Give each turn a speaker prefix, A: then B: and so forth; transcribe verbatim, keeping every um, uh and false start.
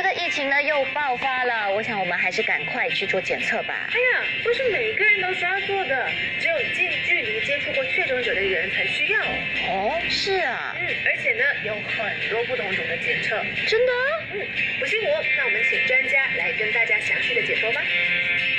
A: 个疫情呢又爆发了，我想我们还是赶快去做检测吧。
B: 哎呀，不是每个人都需要做的，只有近距离接触过确诊者的人才需要。
A: 哦，是啊。
B: 嗯，而且呢，有很多不同种的检测。
A: 真的？
B: 嗯，不信我，那我们请专家来跟大家详细的解说吧。